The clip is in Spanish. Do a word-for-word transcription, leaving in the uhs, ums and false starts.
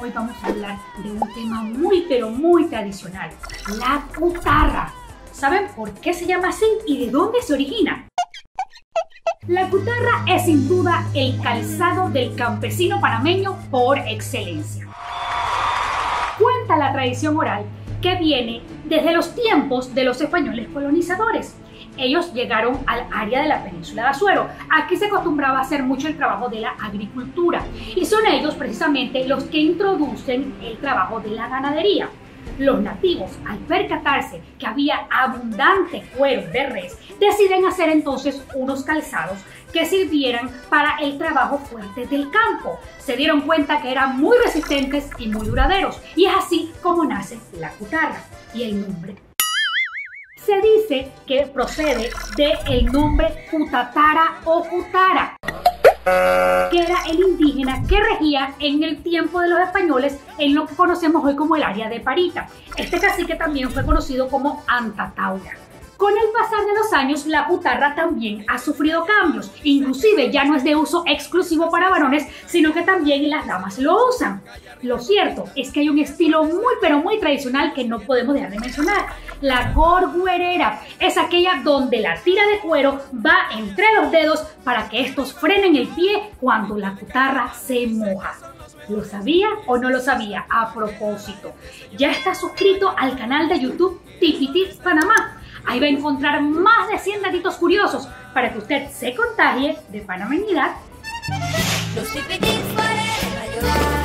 hoy vamos a hablar de un tema muy pero muy tradicional, la cutarra. ¿Saben por qué se llama así y de dónde se origina? La cutarra es sin duda el calzado del campesino panameño por excelencia. Cuenta la tradición oral que viene desde los tiempos de los españoles colonizadores. Ellos llegaron al área de la península de Azuero. Aquí se acostumbraba a hacer mucho el trabajo de la agricultura y son ellos precisamente los que introducen el trabajo de la ganadería. Los nativos, al percatarse que había abundante cuero de res, deciden hacer entonces unos calzados que sirvieran para el trabajo fuerte del campo. Se dieron cuenta que eran muy resistentes y muy duraderos, y es así como nace la cutarra y el nombre. Se dice que procede del nombre Cutatara o Cutara, que era el indígena que regía en el tiempo de los españoles en lo que conocemos hoy como el área de Parita. Este cacique también fue conocido como Antataura. Con el pasar de los años, la cutarra también ha sufrido cambios. Inclusive ya no es de uso exclusivo para varones, sino que también las damas lo usan. Lo cierto es que hay un estilo muy pero muy tradicional que no podemos dejar de mencionar. La gorguerera es aquella donde la tira de cuero va entre los dedos para que estos frenen el pie cuando la cutarra se moja. ¿Lo sabía o no lo sabía? A propósito, ya está suscrito al canal de YouTube Tipi Tips Panamá. Ahí va a encontrar más de cien datitos curiosos para que usted se contagie de panameñidad. Los Tipi Tips para ayudar.